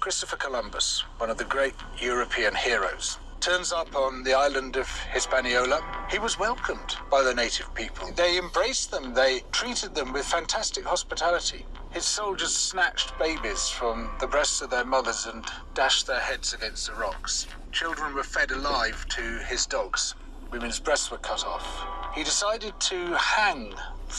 Christopher Columbus, one of the great European heroes, turns up on the island of Hispaniola. He was welcomed by the native people. They embraced them. They treated them with fantastic hospitality. His soldiers snatched babies from the breasts of their mothers and dashed their heads against the rocks. Children were fed alive to his dogs. Women's breasts were cut off. He decided to hang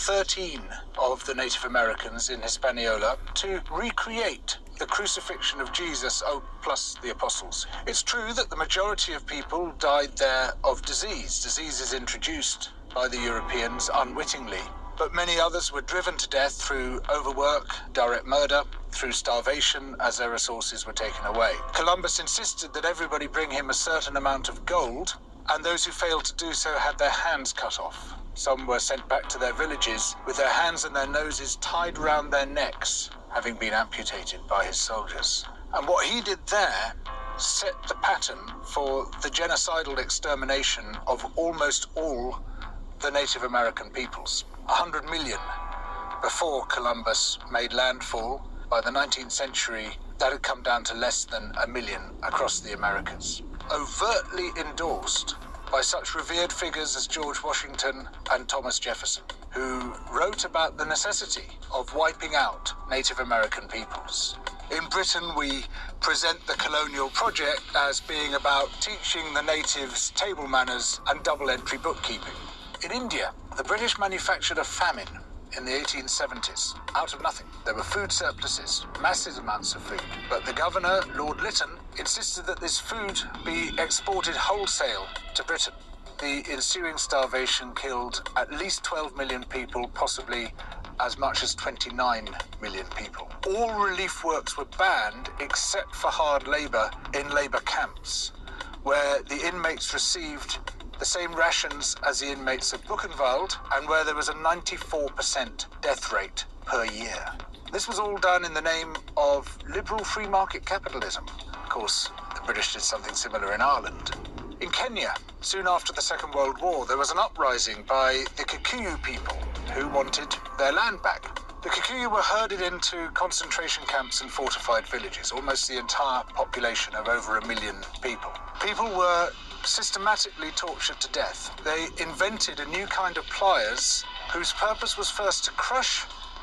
13 of the Native Americans in Hispaniola to recreate the crucifixion of Jesus, plus the apostles. It's true that the majority of people died there of disease. Disease is introduced by the Europeans unwittingly, but many others were driven to death through overwork, direct murder, through starvation as their resources were taken away. Columbus insisted that everybody bring him a certain amount of gold, and those who failed to do so had their hands cut off. Some were sent back to their villages with their hands and their noses tied round their necks, having been amputated by his soldiers. And what he did there set the pattern for the genocidal extermination of almost all the Native American peoples. 100 million before Columbus made landfall. By the 19th century, that had come down to less than 1 million across the Americas. Overtly endorsed by such revered figures as George Washington and Thomas Jefferson, who wrote about the necessity of wiping out Native American peoples. In Britain, we present the colonial project as being about teaching the natives table manners and double-entry bookkeeping. In India, the British manufactured a famine in the 1870s, out of nothing. There were food surpluses, massive amounts of food, but the governor, Lord Lytton, insisted that this food be exported wholesale to Britain. The ensuing starvation killed at least 12 million people, possibly as much as 29 million people. All relief works were banned except for hard labour in labour camps, where the inmates received the same rations as the inmates of Buchenwald, and where there was a 94% death rate per year. This was all done in the name of liberal free market capitalism. Of course, the British did something similar in Ireland. In Kenya, soon after the Second World War, there was an uprising by the Kikuyu people who wanted their land back. The Kikuyu were herded into concentration camps and fortified villages, almost the entire population of over 1 million people. People were systematically tortured to death. They invented a new kind of pliers whose purpose was first to crush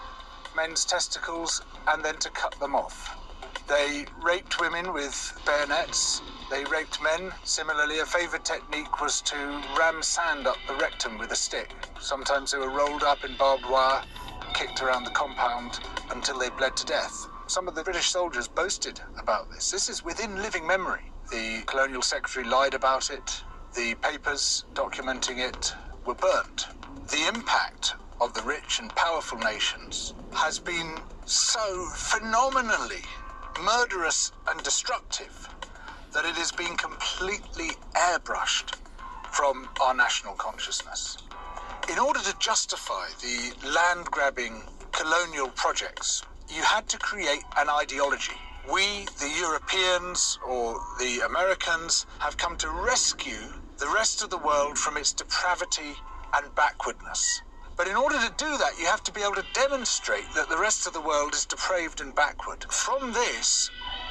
men's testicles and then to cut them off. They raped women with bayonets. They raped men. Similarly, a favoured technique was to ram sand up the rectum with a stick. Sometimes they were rolled up in barbed wire, kicked around the compound until they bled to death. Some of the British soldiers boasted about this. This is within living memory. The colonial secretary lied about it. The papers documenting it were burnt. The impact of the rich and powerful nations has been so phenomenally murderous and destructive that it has been completely airbrushed from our national consciousness. In order to justify the land-grabbing colonial projects, you had to create an ideology. We, the Europeans or the Americans, have come to rescue the rest of the world from its depravity and backwardness. But in order to do that, you have to be able to demonstrate that the rest of the world is depraved and backward. From this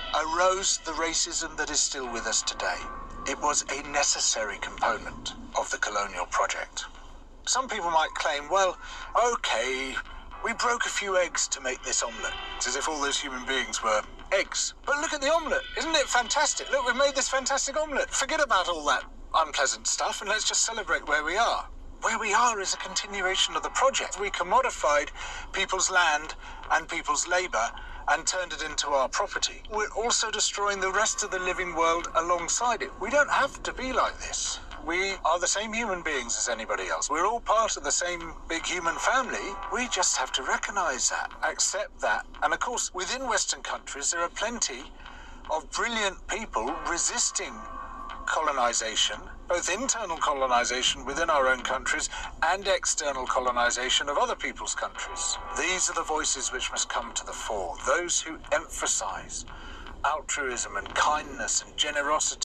arose the racism that is still with us today. It was a necessary component of the colonial project. Some people might claim, well, okay, we broke a few eggs to make this omelette. It's as if all those human beings were eggs. But look at the omelette. Isn't it fantastic? Look, we've made this fantastic omelette. Forget about all that unpleasant stuff and let's just celebrate where we are. Where we are is a continuation of the project. We commodified people's land and people's labour and turned it into our property. We're also destroying the rest of the living world alongside it. We don't have to be like this. We are the same human beings as anybody else. We're all part of the same big human family. We just have to recognise that, accept that. And of course, within Western countries, there are plenty of brilliant people resisting colonisation, both internal colonisation within our own countries and external colonisation of other people's countries. These are the voices which must come to the fore, those who emphasise altruism and kindness and generosity.